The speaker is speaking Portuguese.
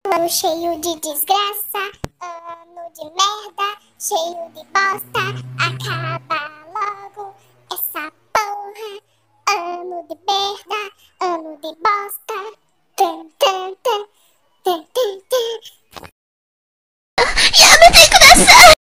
Ano cheio de desgraça, ano de merda, cheio de bosta. Acaba logo essa porra. Ano de merda, ano de bosta. Tum, tum, tum, tum, tum, tum.